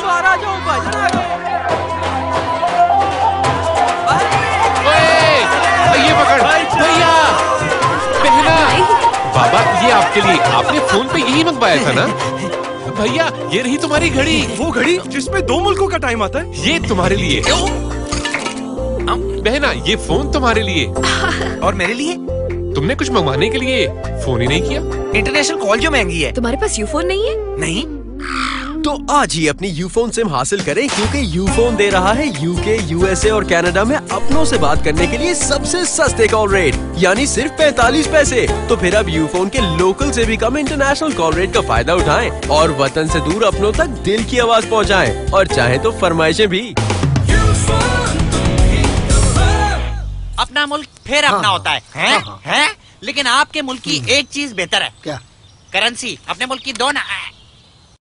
बाहर आ जाओ, भजन आ गए। ये पकड़ भैया, बहना, बाबा ये आपके लिए, आपने फोन पे यही मंगवाया था ना? भैया ये रही तुम्हारी घड़ी। वो घड़ी जिसमें 2 मुल्कों का टाइम आता है? ये तुम्हारे लिए। बहना ये फोन तुम्हारे लिए। और मेरे लिए? तुमने कुछ मंगवाने के लिए फोन ही नहीं किया। इंटरनेशनल कॉल जो महंगी है। तुम्हारे पास यूफोन नहीं है? नहीं। तो आज ही अपनी यूफोन सिम हासिल करें, क्योंकि यूफोन दे रहा है यूके, यूएसए और कनाडा में अपनों से बात करने के लिए सबसे सस्ते कॉल रेट, यानी सिर्फ 45 पैसे। तो फिर अब यूफोन के लोकल से भी कम इंटरनेशनल कॉल रेट का फायदा उठाएं और वतन से दूर अपनों तक दिल की आवाज पहुंचाएं, और चाहे तो फरमाइशें भी। अपना मुल्क फिर अपना होता है, हैं? लेकिन आपके मुल्क की एक चीज बेहतर है। क्या? करेंसी। अपने मुल्क की 2 ना